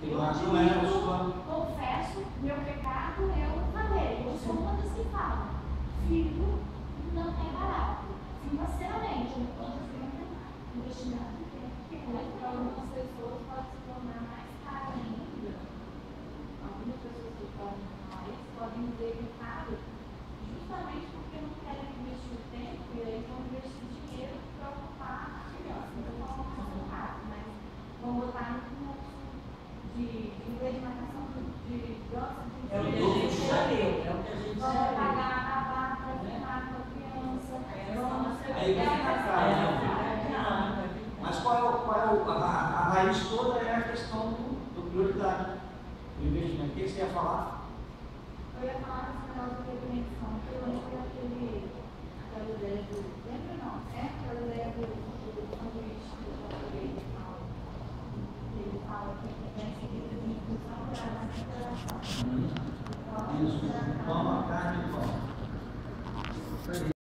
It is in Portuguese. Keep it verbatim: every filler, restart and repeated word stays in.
Eu admito, confesso, meu pecado, eu falei, eu sou uma das que fala. Filho não é barato. Financeiramente, eu não estou dizendo investimento de tempo, porque para algumas pessoas pode se tornar mais caro ainda. Algumas pessoas que podem mais podem dizer que é caro, justamente porque não querem investir o tempo e aí vão investir dinheiro para ocupar a criança. Então, não vão fazer um caso, mas vão botar no curso de inglês de natação, de dança, de é o que a gente já leu, é o que a gente já leu. vão pagar a barra para ficar com a criança, vão aí fica caro. Mas qual é, o, qual é o, a, a raiz toda é a questão do, do prioridade, do investimento. O que você ia falar? Eu ia falar nesse negócio de prevenção, porque eu lembro daquele, aquela ideia do. Lembra não? É aquela ideia do, do sanduíche que eu já falei, ele fala. Ele fala que tem seguida de inclusão para a recuperação. Isso, toma carne e toma.